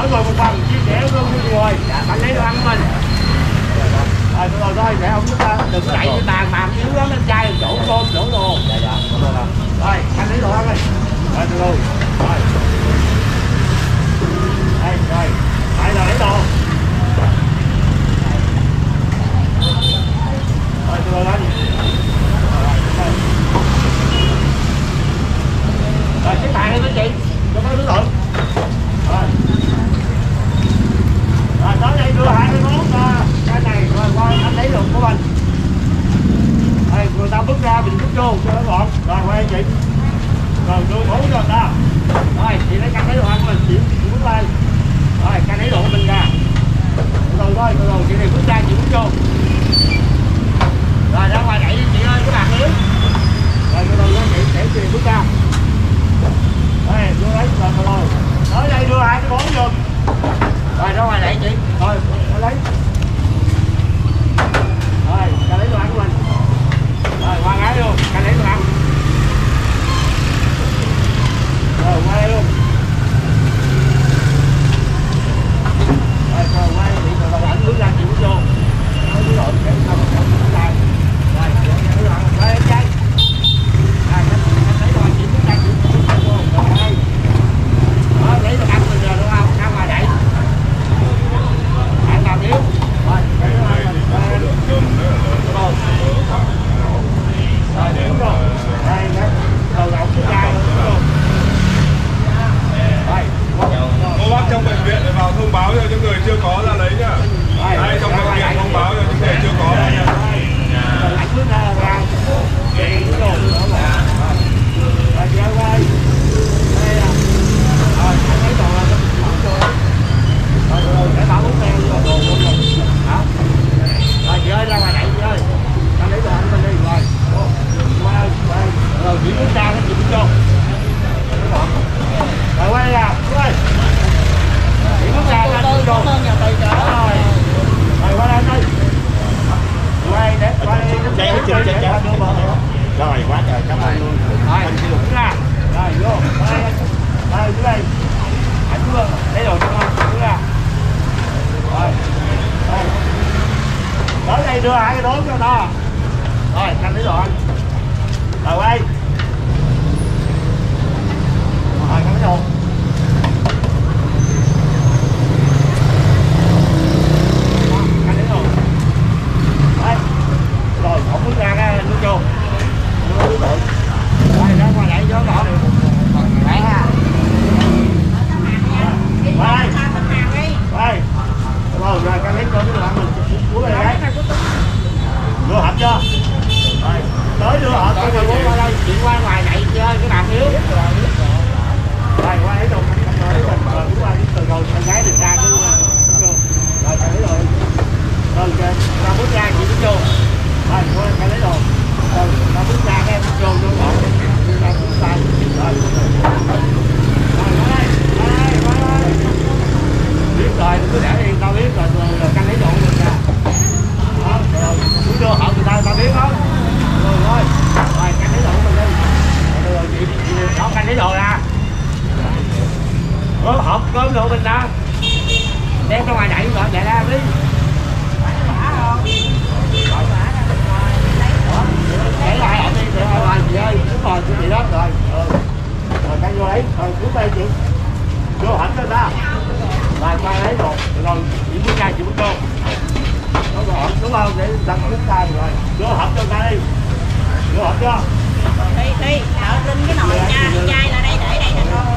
mỗi người một phần chia sẻ luôn với người bạn lấy đồ ăn của mình. Rồi thôi để không đừng có đẩy cái bàn mà yếu lắm lên chai đổ cơm đổ đồ. Rồi anh lấy đồ ăn đi. Rồi từ từ. Rồi. Đây rồi. Phải là lấy đồ. Rồi từ từ lên. Rồi cái bàn đi chị. Cho có đối tượng. Rồi. Rồi tới đây đưa 2 cái món cái này rồi qua anh lấy được của mình. Đây người ta bước ra mình bước vô cho nó gọn. Rồi qua đây chị. Rồi đưa 4 cho người ta. Rồi chị lấy canh lấy đồ ăn của mình chị bước lên. Rồi canh lấy đồ của mình ra. Từ thôi từ từ chị này bước ra chị bước vô. Rồi ra ngoài đẩy chị ơi cái bàn miếng. Rồi từ từ chị để chị bước ra. Đây đưa lấy rồi từ từ. Tới đây đưa 2 cái món vô. Rồi ra ngoài đẩy chị. Rồi lấy. Rồi canh lấy đồ ăn của mình. Rồi qua gái luôn canh lấy đồ ăn. Rồi qua đây luôn. Rồi qua đây bị đồ ăn bước ra chị bước vô. Nói với đội để không bước ra. Rồi lấy đồ ăn qua đây chơi. Rồi lấy đồ ăn chị bước ra chị bước vô. Rồi đây. Đó lấy đồ ăn mình rồi đúng không? Ra ngoài đẩy. Ăn nào yếu. Rồi lấy đồ ăn mình. Rồi đúng rồi. Đây đó. Đầu đậu cái chai luôn. Cô bác trong bệnh viện vào thông báo cho những người chưa có ra lấy nhá. Đây trong bệnh viện thông báo cho những người chưa có ra nha. Anh bước ra ra. Chị cái đồ nữa là. Rồi chị ơi ơi. Đây là. Rồi anh thấy đồ là nó bỏ vô. Rồi để bảo uống men đồ luôn rồi. Hả? Rồi chị ơi ra ngoài đẩy chị ơi. Anh lấy đồ ăn bên đi rồi. Rồi chị bước ra nó chị bước vô. Rồi quay ra, ơi. Chị bước ra ra bước vô. Rồi. Rồi qua đây đi. Quay để quay để rồi quá trời cảm ơn luôn. Rồi bước ra. Rồi vô. Đây dưới đây. Anh bước lấy đồ cho con bước ra. Rồi. Đây. Tới đây đưa 2 cái đốn cho nó. Rồi canh lấy đồ ăn. Rồi quay. Rồi canh lấy đồ. Canh lấy đồ. Đây. Rồi không bước ra cái nước vô. Đưa đội. Đây ra ngoài đẩy cho nó gọn. Đấy ha. Quay. Quay. Rồi rồi canh lấy cho cái đồ ăn mình. Cuối này đấy. Đưa hộp chưa? Rồi, tới đưa hộp cho người qua đây, chị qua ngoài này chơi cái bàn yếu. Rồi qua lấy đồ rồi qua từ rồi con gái được ra cái rồi lấy rồi. Rồi ra bước ra chị bước vô. Rồi qua cái lấy đồ. Rồi ra bước ra cái bước vô vô gọn. Ra bước tay. Rồi. Rồi qua đây, qua đây. Biết rồi, cứ để đi, tao biết rồi canh lấy đồ mình ra. Rồi, muốn đưa họ người ta biết không? Rồi, canh lấy đồ của mình đi. Rồi, chị đó canh lấy đồ ra. Hộp cơm đồ mình ra. Đem ra ngoài đẩy rồi, chạy ra đi. Để lại ở đây, để ngoài chị ơi, đúng rồi, chị đó rồi. Rồi, canh vô lấy, rồi xuống đây chị. Vô hộp cho ta. Rồi, qua lấy đồ, rồi chị bước ra, chị bước vô. Nó gọn đúng không? Để đặt nước tay rồi. Đưa hộp cho ta đi. Đưa hộp chưa? Đi, đợi lên cái nồi nha, chai là đây để đây nè con.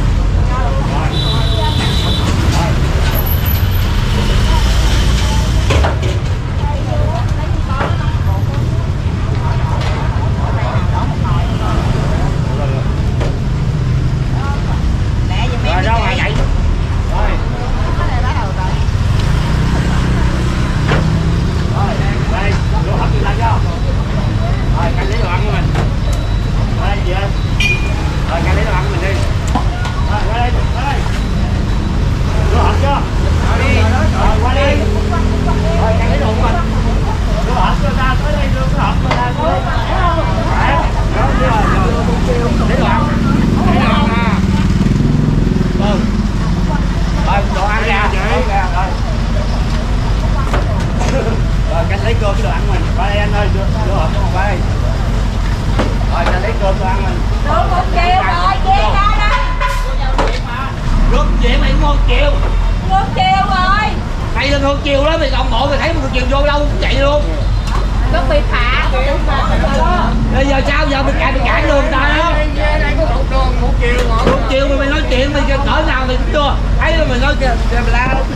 Rồi ra ngoài vậy. Rồi. Rồi, đây, đưa hộp cho ta chưa? Rồi, canh lấy đồ ăn của mình. Đây chị ơi. Rồi canh lấy đồ ăn của mình đi. Rồi, qua đây, qua đây. Ngôn Chiều. Ngôn Chiều rồi. Mày là Ngôn Chiều đó, mày đồng bộ mày thấy Ngôn Chiều vô đâu chạy luôn. Nó bị phạt. Bây giờ sao giờ mày cản đường ta đó. Đây có một đường một chiều ngọn. Ngôn Chiều mày nói chuyện mày cỡ nào mày cũng chưa. Thấy là mày nói kìa mày la đâu.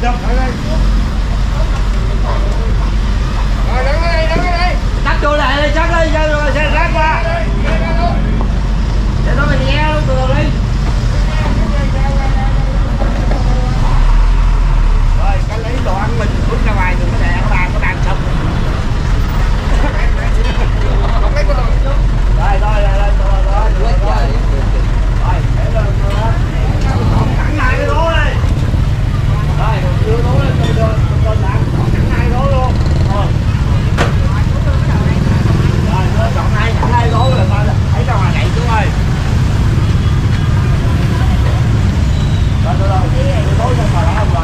Rồi đứng ở đây. Tắt vô lại đi, chắc đi, rồi xe rác qua. Để nó mày nghe luôn từ từ đi. Rồi, cái lấy đồ ăn mình bước ra ngoài đừng có để ở bàn, có bàn xong. Rồi, rồi, để lên rồi. Thẳng hai cái đố đi. Rồi, đưa đố lên từ nặng, thẳng hai đố luôn. Rồi, nó chọn hai đố là ta thấy ra ngoài chạy xuống ơi. Rồi, từ đố xong mà đã không rồi.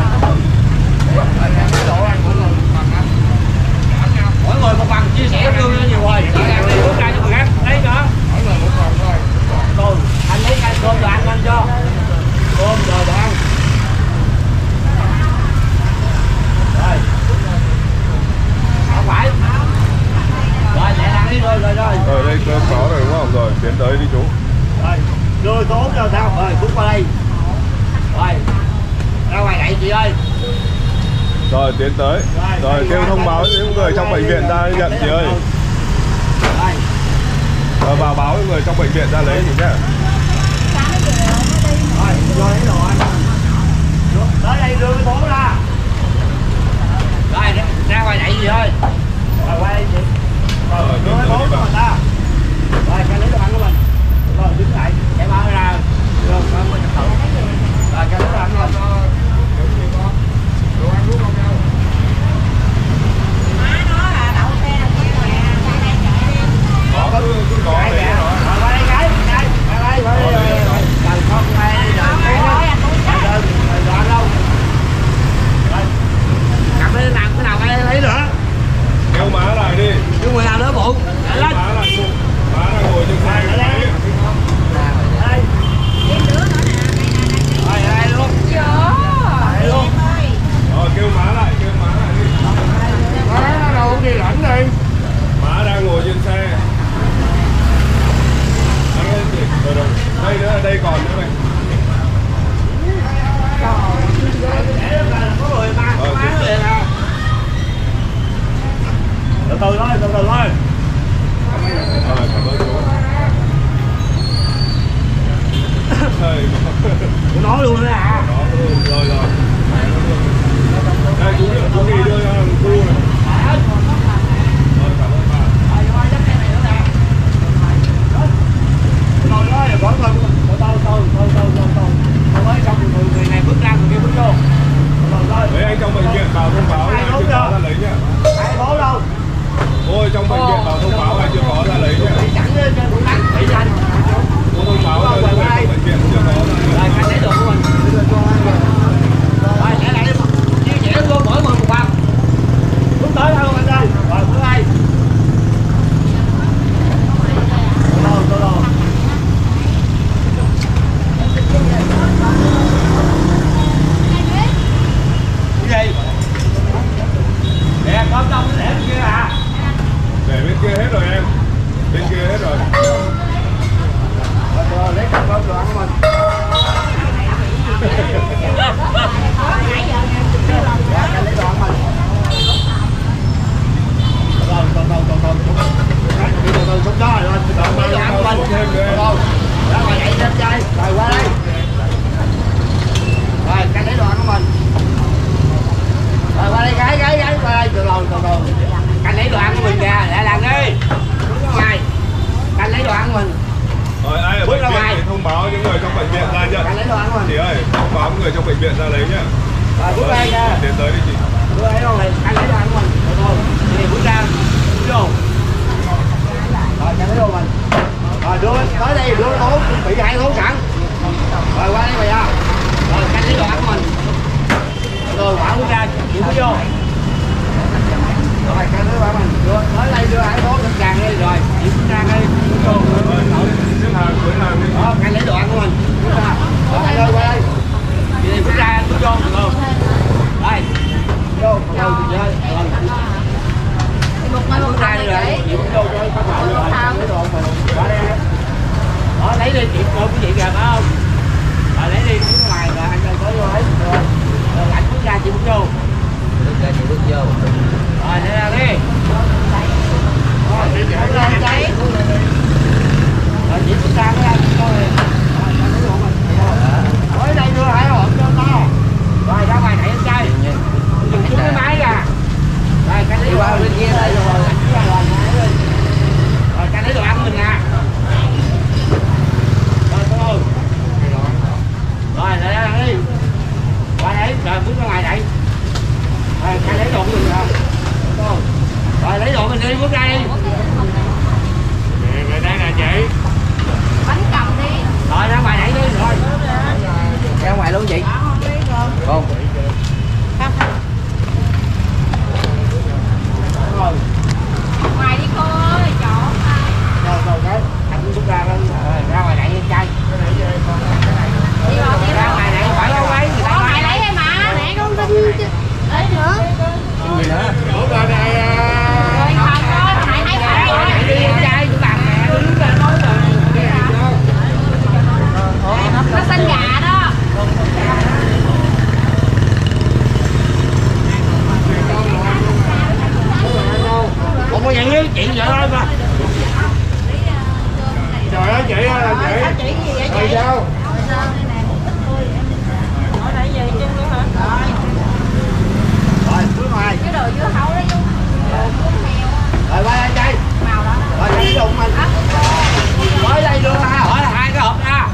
Mỗi người một bằng chia sẻ lương cho nhiều rồi. Chị đang đi bước ra cho người khác lấy nữa. Rồi, anh lấy cái cơm đồ ăn anh cho. Cơm đồ ăn. Rồi. Không phải. Rồi, nhẹ nhàng đi rồi. Ở đây cơm có rồi đúng không? Rồi, tiến tới đi chú. Rồi, đưa tốn cho sao? Rồi, bước qua đây. Rồi. Ra ngoài đẩy chị ơi. Rồi, tiến tới. Rồi, kêu thông báo những người trong bệnh viện ra nhận chị ơi. Rồi, vào báo những người trong bệnh viện ra lấy chị nhé. Rồi, vô lấy đồ anh. Tới đây đưa cái tốn ra. Rồi, ra ngoài đẩy chị ơi. Rồi, qua đây chị. Rồi, đưa cái tốn cho người ta. Rồi, cái lấy đồ ăn của mình. Rồi, đứng lại. Chạy bao ra. Rồi, cái lấy đồ ăn của mình. Có đấy rồi. Qua đây gái, qua đây. Cần con ai đi đợi. Rồi đâu. Rồi. Cầm lên làm cái nào ai lấy nữa. Kêu má lại đi. Nhưng người nào đỡ bụng. Lên. Má lại bụng. Má đang ngồi trên xe. Đây. Rồi, đây luôn. Đây luôn. Rồi, kêu má lại đi. Má đâu đi lãnh đi. Má đang ngồi trên xe. Đây nữa, đây còn nữa này. Từ từ thôi. Rồi, cảm ơn chú. Tôi nói luôn đó à. Rồi. Đây chú đi đưa cho thằng cu này. Rồi, cảm ơn bà. Rồi, bỏ thôi. Tôi mới xong người này bước ra người kia bước vô. Mấy anh trong bệnh viện vào thông báo ai chưa có ra lấy nhá. Ai bố đâu? Ôi, trong bệnh viện vào thông báo ai chưa có ra lấy nhá. Chẳng lên trên bụng đánh bị anh. Có thông báo cho những người trong bệnh viện chưa có ra lấy. Rồi, cái lấy đồ của mình. Rồi, để lại đi. Chia sẻ luôn mỗi người một bằng. Bước tới đâu anh ơi. Rồi, bước đây. Tô. Cái gì? Nè, con đông để bên kia à? Để bên kia hết rồi em. Bên kia hết rồi. Rồi, lấy cặp đồ ăn của mình. Lấy đồ ăn mình. Từ xuống đó rồi, lấy đồ ăn của mình. Ra ngoài nhảy lên chơi, rồi qua đây. Rồi, cái lấy đồ ăn của mình. Rồi qua đây gái qua đây từ từ. Canh lấy đồ ăn của mình kìa, lại làm đi. Bước ra ngoài. Canh lấy đồ ăn của mình. Rồi, ai ở bệnh viện thì thông báo những người trong bệnh viện ra nhận. Canh lấy đồ ăn của mình. Chị ơi, thông báo những người trong bệnh viện ra lấy nhá. Rồi bước đây kìa. Tiến tới đi chị. Bước đây rồi, canh lấy đồ ăn của mình. Rồi, thì bước ra. Vô. Rồi, canh lấy đồ mình. Rồi đưa tới đây, đưa tố, bị hai tố sẵn. Rồi qua đây mày à. Rồi canh lấy đồ ăn của mình. Rồi quả bước ra, chịu bước vô. Rồi canh lấy đồ ăn của mình. Tới đây đưa hai tố trên tràn đi rồi, chịu bước ra đi. Xếp hàng, cuối hàng đi. Đó, canh lấy đồ ăn của mình. Bước ra. Rồi qua đây. Vậy thì bước ra, Cái lấy đồ của mình ra. Rồi lấy đồ mình đi, bước ra đi. Người đây là chị. Bánh cầm đi. Rồi ra ngoài nãy đi rồi. Ra ngoài luôn chị. Không. Rồi. Ngoài đi cô ơi, chỗ Rồi cái anh bước ra ra ngoài nãy trai. đi vào đi Ra ngoài nãy phải đâu ấy. có mày lấy em mà nè con tin lấy nữa Gì nữa? Ủa ra đây rồi không có mày thấy phải Đi trai của bạn mẹ đứng ra nói rồi. nó xanh gà đó Không có nhận với chị vậy thôi mà. trời ơi chị ơi là chị. chỉ gì vậy Rồi chị sao? ở đây về chung luôn hả Rồi bước ngoài. cái đồ dưa hấu đấy luôn đồ cuốn mèo Rồi qua đây trai. màu đó Rồi lấy đồ mình. Mới đây đưa ra hỏi là 2 cái hộp ra.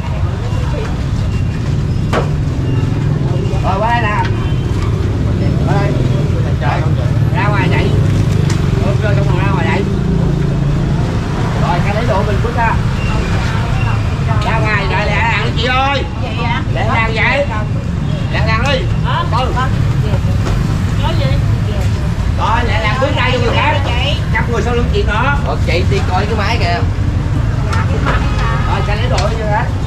Rồi qua đây nè. Qua đây. Trời, ra ngoài vậy. Rơi trong phòng ra ngoài vậy. Rồi cái lấy đồ mình bước ra. Ra ngoài rồi lẹ đàn chị ơi. gì vậy Lẹ đàn vậy. Lẹ đàn đi. Từ. nói gì Rồi lẹ đàn bước ra cho người khác. Cặp người sau lưng chị nữa. Rồi chị đi coi cái máy kìa. Rồi cái lấy đồ đi cho đấy.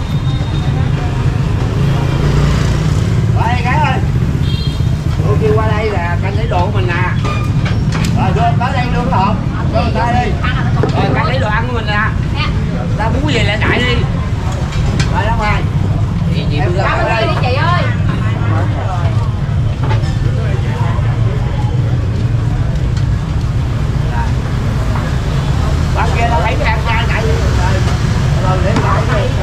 Rồi đây cái ơi. Tôi kêu qua đây là canh lấy đồ của mình nè. Rồi đưa tới đây đưa cái hộp. Đưa tới đi. Rồi canh lấy đồ ăn của mình nè. Ra muốn gì lại đại đi. Rồi ra ngoài. Chị Em bước ra ra ngoài. đây. đi chị ơi Bạn kia nó lấy cái ăn chay chạy. Rồi để lại đi.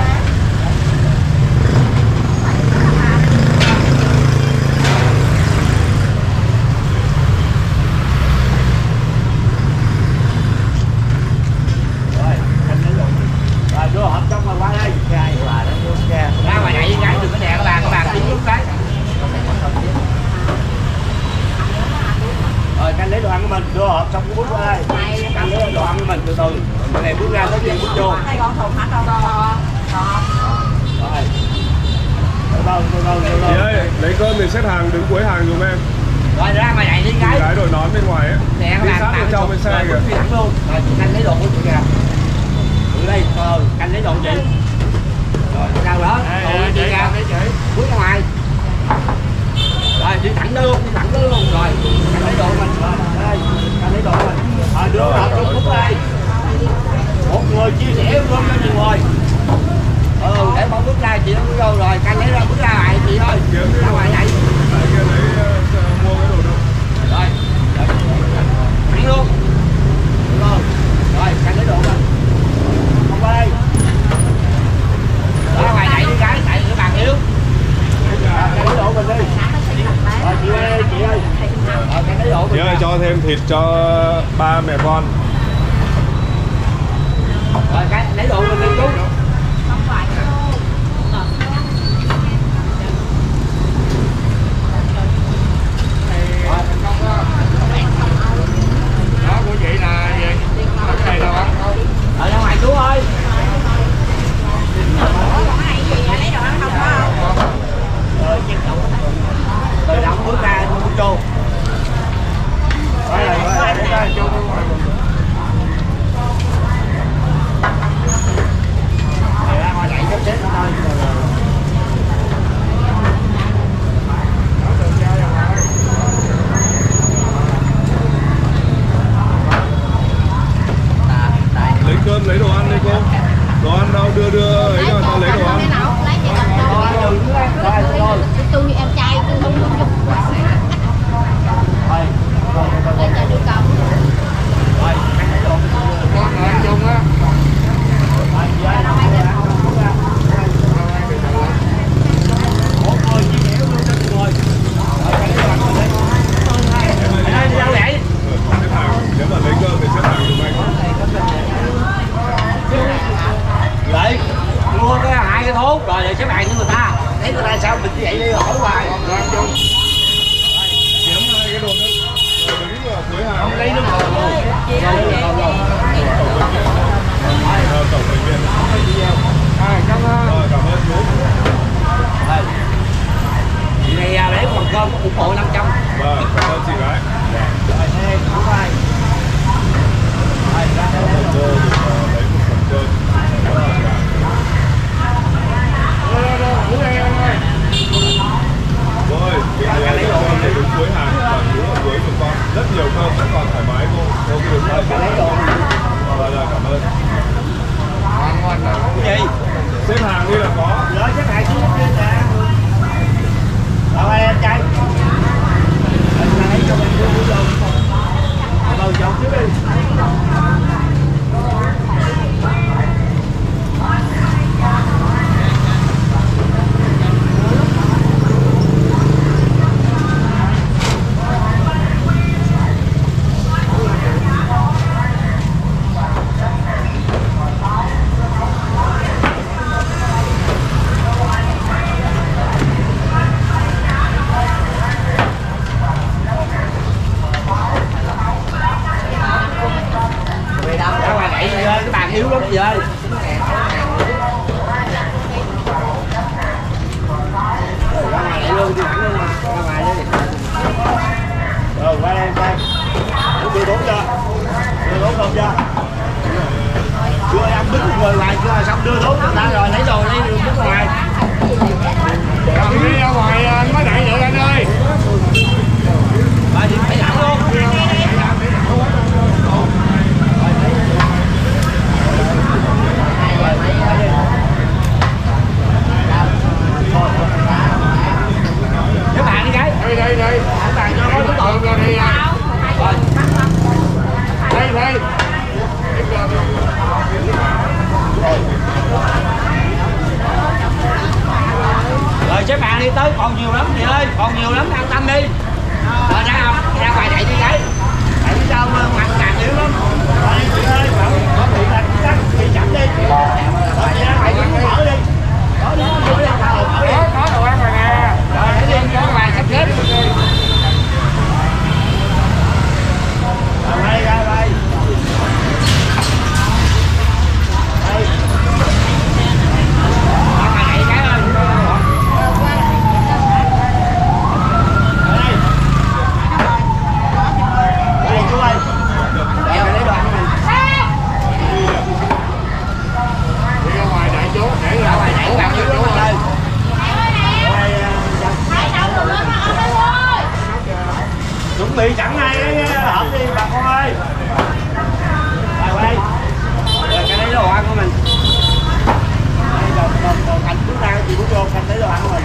Rồi đưa hộp trong rồi qua đây. Ra ngoài này cái đừng có đè các bạn tính lúc cái. Rồi canh lấy đồ ăn của mình, đưa hộp xong bước qua đây. Canh lấy đồ ăn của mình từ từ. Cái này bước ra tới tiền bước vô. đây con thùng hả con Rồi. Từ từ. Chị ơi, lấy cơm thì xếp hàng đứng cuối hàng dùm em. Rồi ra ngoài này đi cái. Cái đội nón bên ngoài ấy. Nè các Đi bạn. sát vào trong bên xe kìa. Đi thẳng luôn. Rồi canh lấy đồ của chị kìa. Từ đây, canh lấy đồ của chị. Rồi sao đó? Đồ chị ra. Bước ra ngoài. Rồi đi thẳng đó luôn, rồi. Canh lấy đồ của mình. Rồi đây, canh lấy đồ của mình. Rồi đưa hộp trong phút đây. Một người chia sẻ luôn cho nhiều người. Để con bước ra chị nó bước vô rồi, canh lấy ra bước ra lại chị thôi. Ra ngoài này. Tại kia lấy mua cái đồ đâu. Rồi. Thẳng luôn. Rồi, canh lấy đồ mình. Không qua đây. Ra ngoài này đi cái, tại cái bàn yếu. Canh lấy đồ mình đi. Rồi chị ơi, chị ơi. Rồi canh lấy đồ mình. Chị ơi, cho thêm thịt cho ba mẹ con. Rồi cái lấy đồ mình đi chú. không phải Đó của chị là gì? Cái này đâu á? Ở ra ngoài chú ơi. còn cái này gì vậy lấy đồ ăn không có không Rồi đóng bước ra bước vô. Cảm ơn. Rồi, cảm ơn chú. Chị này để phần cơm ủng hộ 500. Vâng, cảm ơn chị gái. Rồi đây cũng vai. Rồi ra đây Phần cơ được lấy một phần cơm. Rồi, bây giờ lấy đồ để đứng cuối hàng và chú ở cuối của con. Rất nhiều cơm, các con thoải mái cô. Cô cứ đứng đây. lấy đồ. Rồi, cảm ơn. Cái gì? Xếp hàng đi là có. Rồi chắc hãy xuống đi nè. Rồi em trai. Rồi lấy cho mình đưa vô. Đầu chồng trước đi. Cái bàn yếu lắm chị ơi. Ra ngoài lại luôn, đi thẳng luôn mà. Ra ngoài đấy. Rồi qua đây em trai. Đưa đốn chưa? Đưa đốn không chưa? Chưa ăn bít rồi ngoài chưa xong đưa đốn đã rồi lấy đồ lấy bít ngoài. Đi ra ngoài anh mới đẩy được anh ơi. Rồi đi phải thẳng luôn. Cái bàn đi gái. Đây đây đây. Cái bàn cho nó đúng rồi. Rồi đi. Rồi. Đây đây. Rồi xếp bàn đi tới còn nhiều lắm chị ơi, còn nhiều lắm an tâm đi. Rồi ra ngoài đẩy đi gái. Đẩy đi đâu mà mặt càng yếu lắm. Rồi chị ơi, có bị là cắt bị chậm đi. Rồi chị ra ngoài đứng mở đi. Đó đó mở đi. Mở đi. Có đồ ăn rồi nè. Rồi để đi cho ngoài sắp xếp. Rồi đây ra đây. Đây. Ra ngoài đẩy cái ơi. Đây chú ơi. Đây lấy đồ ăn của mình. Đi ra ngoài đại chú để Ra ngoài đẩy bạn yếu lắm anh ơi. Chuẩn bị sẵn ngay cái hộp đi bà con ơi. Rồi đây. Rồi cái lấy đồ ăn của mình. Đây đồ Thành bước ra chị bước vô Thành lấy đồ ăn của mình.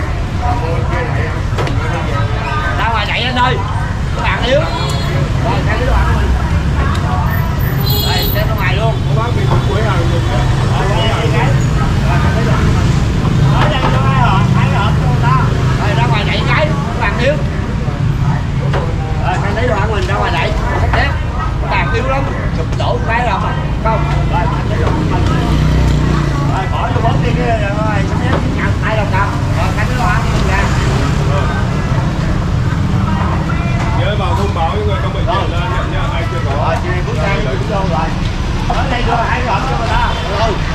Ra ngoài đẩy anh ơi. Các bạn yếu. Rồi cái lấy đồ ăn của mình. Rồi lên ra ngoài luôn. Cô bác mình đứng cuối hàng dùng nhé. Rồi đây cái. Rồi Thành lấy đồ ăn của mình. Nói đây cho hai hộp cho người ta. Rồi ra ngoài đẩy cái. Các bạn yếu. Rồi Thành lấy đồ ăn của mình ra ngoài đẩy. Đấy. Các bạn yếu lắm. Sụp đổ cái đâu mà. Không. Rồi Thành lấy đồ ăn của mình. Rồi bỏ vô bớt đi cái rồi sắp xếp nhận tay đồng nào. Rồi Thành lấy đồ ăn của mình ra. Nhớ vào thông báo những người trong bệnh viện là nhận nha, ai chưa có. Rồi chị này bước ra bước vô rồi. Ở đây đưa hai hộp cho người ta. Được không?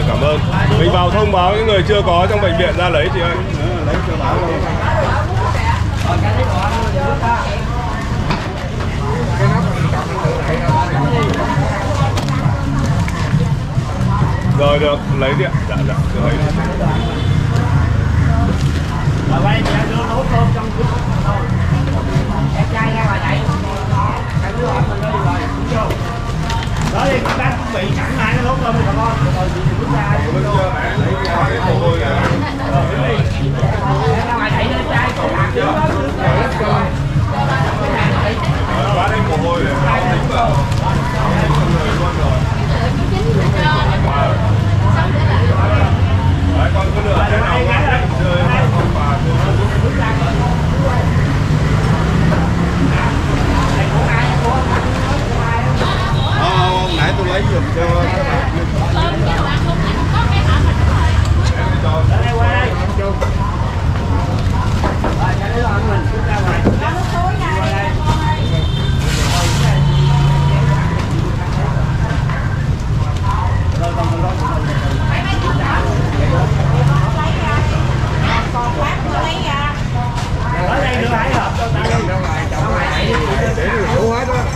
cảm ơn. Mình vào thông báo những người chưa có trong bệnh viện ra lấy chị ơi. Lấy cho bảo luôn. Rồi được, lấy đi ạ. Dạ, dạ, được lấy đi. Rồi quay chị đưa nấu cơm trong cái em trai ra ngoài này. Cái đứa hỏi mình đi rồi, đúng vô. Đó đi, các bác chuẩn bị sẵn hai cái nấu cơm đi bà con. Rồi chị bước ra. Bây giờ bé lấy cái mồ hôi này. Ra ngoài này lên trai, còn làm trước đó. Quá đấy mồ hôi này, nó tính vào. Đấy, con cứ lựa thế nào con chơi không bà Không, nãy tôi lấy giùm cho các bạn. Ở đây qua đây. Rồi, cái đứa ăn mình bước ra ngoài. Rồi còn mình ở đây đưa hai hộp cho ta đi. Để đủ hết á.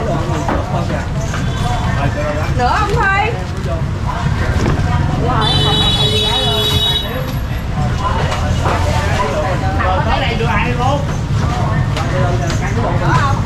Nữa không thôi. Rồi tới đây đưa hai luôn. Nữa không?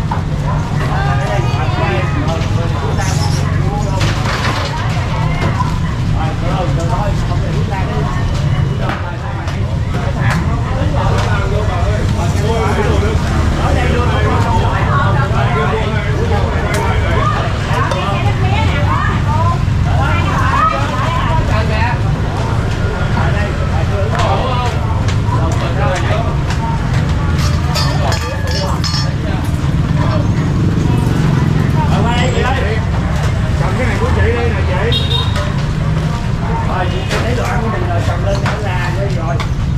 Cầm cái này của chị đây nè chị. Rồi chị lấy đồ ăn của mình rồi cầm lên trở ra rồi.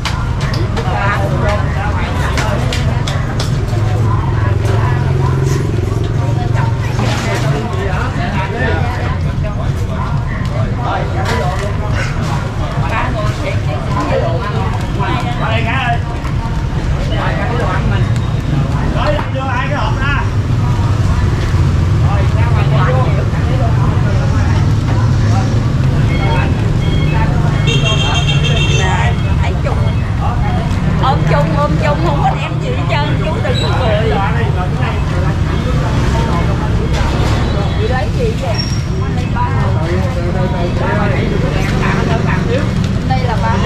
Đây cả ơi. Rồi cái đồ ăn mình. Tới đây đưa hai cái hộp ra. Rồi ra ngoài đây vô. Thấy chung ôm chung không có em gì hết trơn, chú đừng có cười. Chị lấy gì vậy? Đây là ba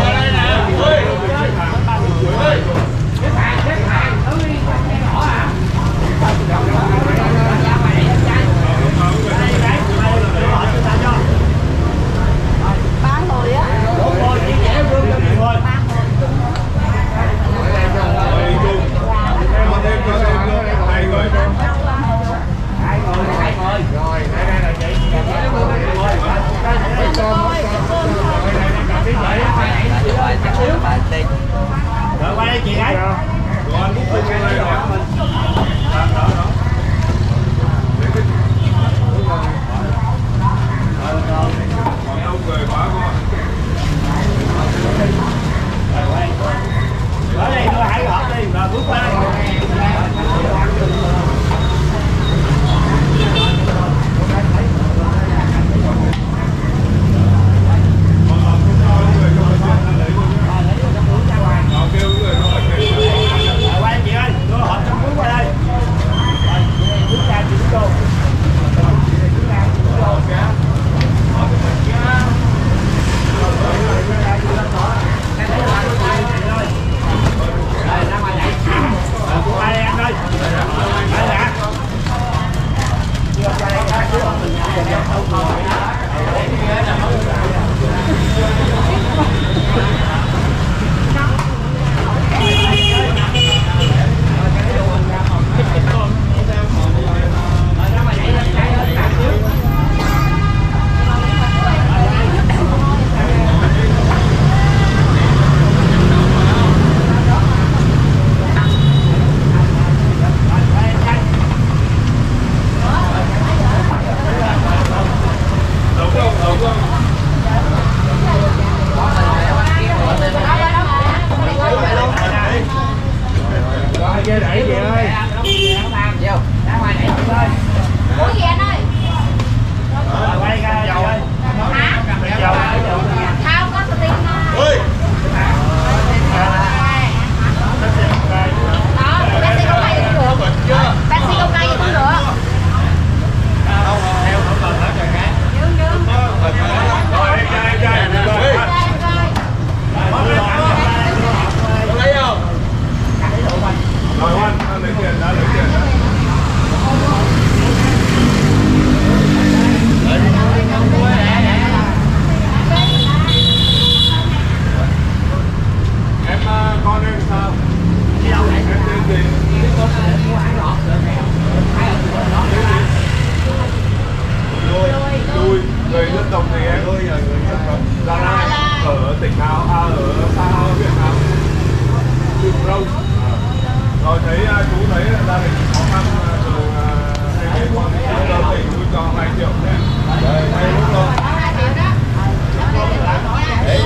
người á. Rồi qua đây chị đấy. Đồ ăn cũng không đây rồi. Còn đông người quá con. Ở đây đưa hai cái hộp đi rồi bước qua đây. Quay chị ơi, đưa hộp trong túi qua đây. Rồi, bước ra chị bước vô. ơi là người Gia Lai ở tỉnh nào, ở xa huyện nào? Huyện Rông. Rồi thấy chú thấy là gia đình khó khăn rồi tỉnh nuôi cho 2 triệu đấy. Đấy, hay lúc rồi. Đấy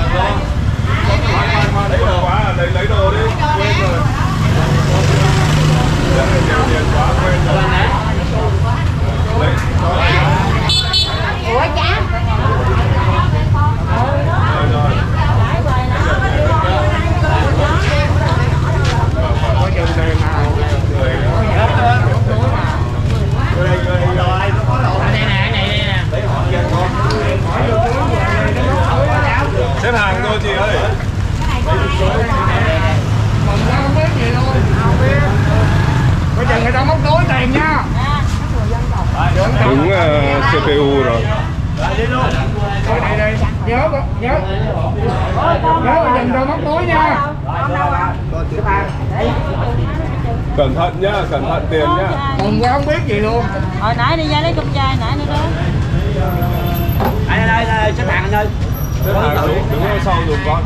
lo. Đấy quá, lấy đồ đi, quên rồi. Nhiều tiền quá quên rồi. Lấy Ủa cha. rồi. có chừng tiền nào xếp hàng thôi chị ơi. còn không biết gì luôn, có chừng người ta móc túi tiền nha. Đúng CPU rồi. Coi này đây, nhớ mà dừng rồi móc túi nha. Cẩn thận nhá, cẩn thận tiền nhá. Còn qua không biết gì luôn. Hồi nãy đi ra lấy con trai nãy nữa đó. Đây xếp hàng anh ơi. Xếp hàng đứng ở sau dùm con.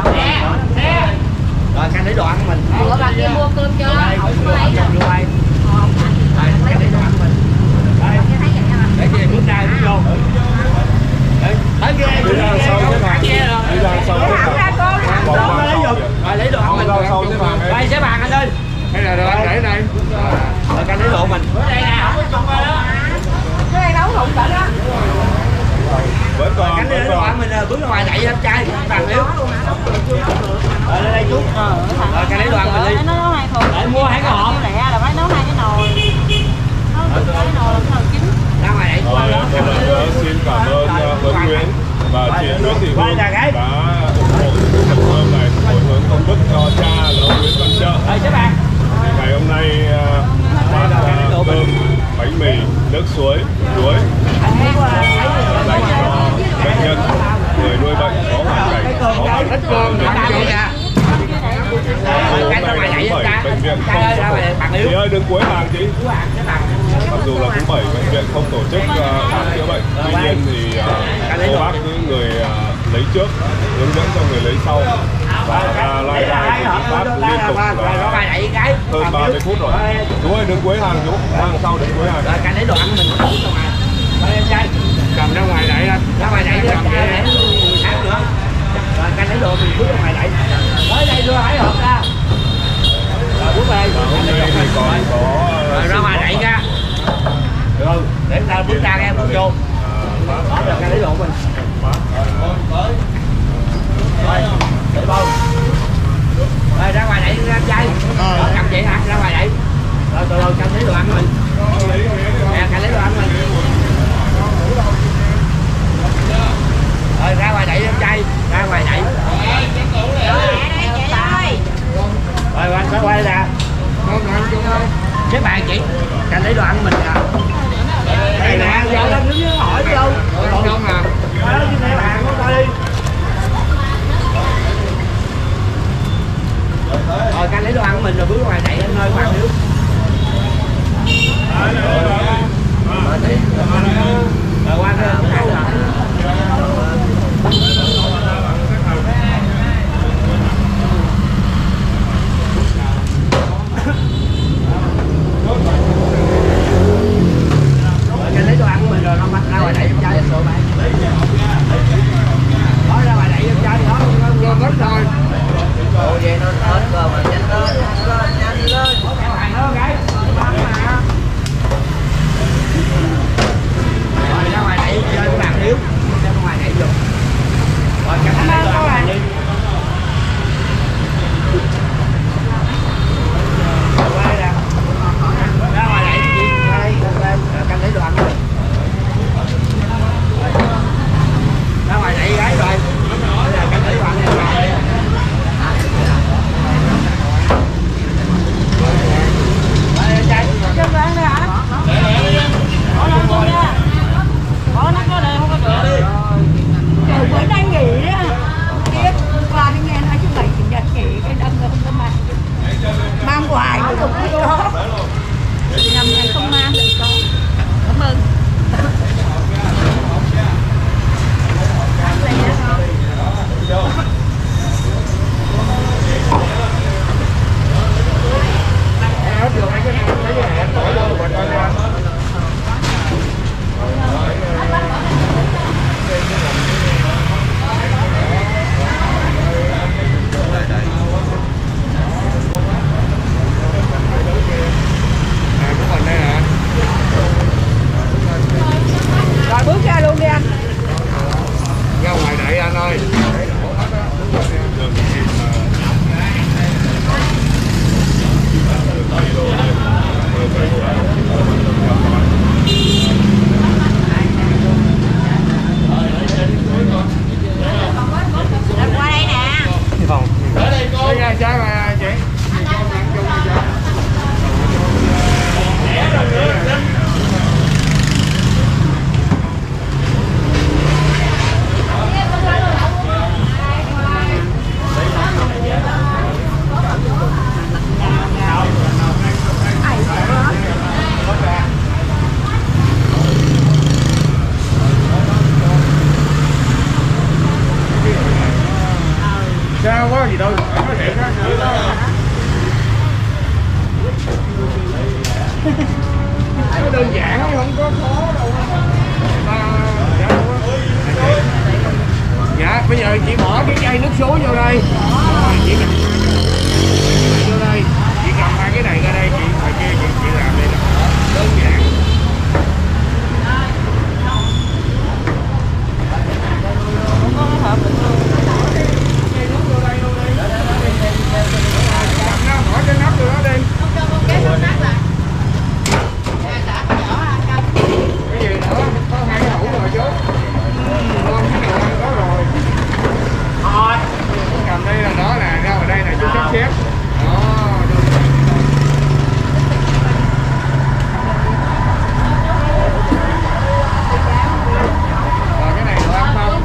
Rồi canh để đồ ăn mình. Ủa bà kia mua cơm chưa? Không có lấy đâu. Đây, canh để đồ ăn mình. Đây, để chị bước ra bước vô. Tới kia Đi ra sau xếp hàng. Đi ra sau xếp hàng. Vòng qua sau kìa. rồi lấy đồ ăn mình. Ra sau xếp hàng Đây xếp hàng anh ơi. Hay là đồ ăn để đây. Rồi canh để đồ mình. Đây nè, không có chung rồi đó. Cái này nấu thùng cỡ đó. Vẫn còn, Canh để vẫn đồ còn. ăn mình bước ra ngoài đẩy em trai bằng yếu. Rồi lên đây chú. Rồi canh để đồ ăn mình đi. Nó nấu 2 thùng. Để mua 2 cái hộp. Lẹ là phải nấu 2 cái nồi. Nấu 2 cái nồi làm sao chín. Ra ngoài đẩy qua đó. Một lần nữa xin cảm ơn Huấn Nguyễn và chị Nguyễn Thị Hương đã ủng hộ thực cơm này, hồi hướng công đức cho cha là ông Nguyễn Văn Trợ. Rồi xếp hàng. Ngày hôm nay phát cơm, bánh mì, nước suối, muối dành cho bệnh nhân, người nuôi bệnh có hoàn cảnh khó khăn. Ít cơm Ăn vô nha. Hôm nay là thứ 7, bệnh viện không tổ chức. Chị ơi đừng cuối hàng chị. Mặc dù là thứ 7 bệnh viện không tổ chức khám chữa bệnh, tuy nhiên thì cô bác cứ người lấy trước, hướng dẫn cho người lấy sau và lai rai thì phát liên tục hơn 30 phút rồi. Chú ơi đừng cuối hàng chú, hàng sau đừng cuối hàng. Rồi canh để đồ ăn mình ra ngoài. Rồi em trai cầm ra ngoài đẩy anh. ra ngoài đẩy cầm để sáng nữa. Rồi canh để đồ mình bước ra ngoài đẩy. Tới đây đưa 2 hộp ra. Rồi bước về. Hôm nay thì còn có Rồi ra ngoài đẩy ra. Được không? Để người ta bước ra em bước vô. Đó là canh để đồ mình. Rồi, để bông. Rồi ra ngoài đẩy ra em trai. Rồi cầm vậy hả? Ra ngoài đẩy. Rồi từ từ canh lấy đồ ăn mình. Nè canh lấy đồ ăn mình. Rồi ơi. Qua đây nè. Lấy ra trái mà chị. Sao quá gì đâu, nói thiệt á. Nó đơn giản không có khó đâu. Dạ, bây giờ chị bỏ cái chai nước suối vô đây. Rồi, chị cầm vô đây. Chị cầm hai cái này ra đây, chị ngoài kia chị làm đây là đơn giản. Bỏ cái nắp vô đó đi. Cái gì nữa? Có hai cái hũ rồi chú. Ngon cái nào ăn có rồi. Cầm đây là đó nè, ra ở đây là chú sắp xếp. Đó, rồi cái này đồ ăn không?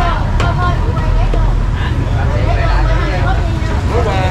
Nước bà.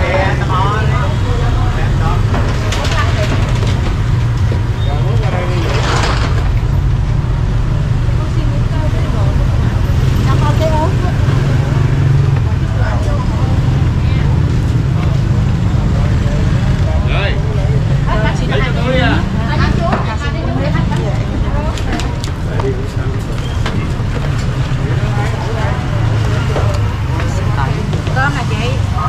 Cơm hả chị?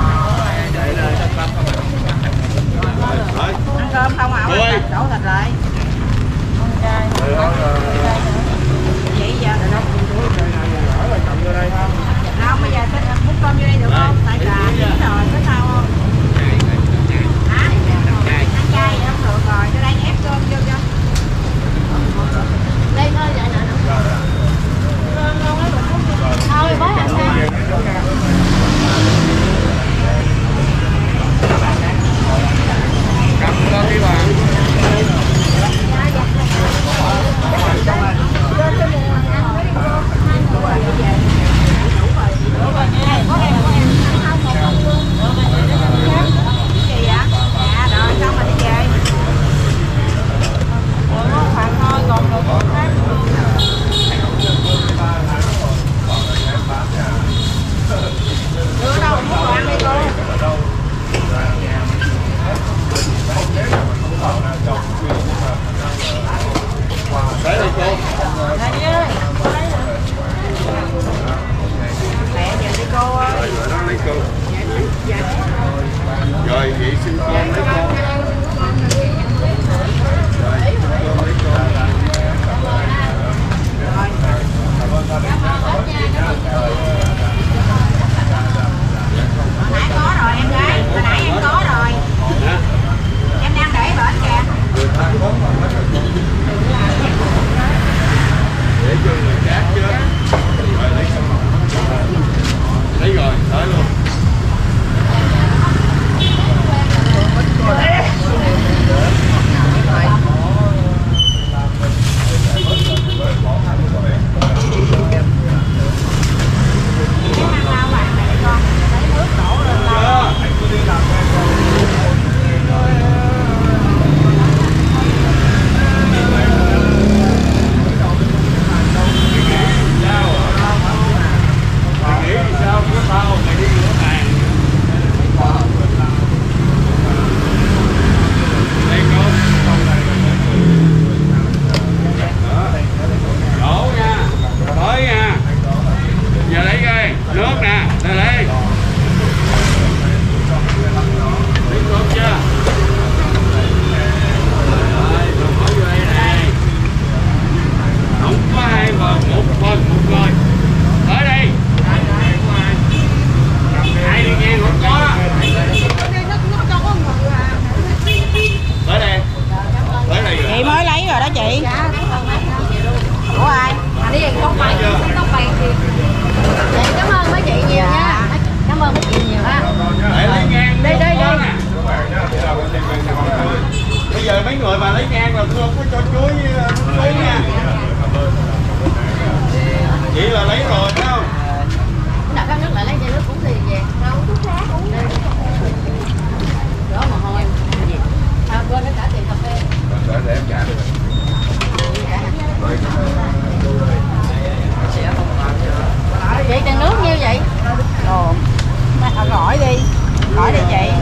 Ăn cơm không ạ? Đổ thịt lại. Vậy giờ không, bây giờ múc cơm vô đây được không? Tại là chín rồi, có sao không? Hả? Ăn chay vậy không được rồi, cho đây ép cơm vô cho. Đây thôi, vậy nè. Cơm đâu có được. Thôi, bớt ăn nha. Cầm lên đi bà. Rồi vậy xin con lấy con. Hồi nãy có rồi em gái, hồi nãy em có rồi. Em đang để bển kìa. Để cho người khác chứ. Rồi lấy xong. Lấy rồi, tới luôn. không có cho chuối nha. Chị là lấy rồi phải không? Đặt cái nước lại lấy chai nước uống đi về. Đâu thuốc lá uống đi. Đó mà thôi. Quên nó trả tiền cà phê. Để em trả được. Chị tiền nước nhiêu vậy? Ồ, hỏi đi chị.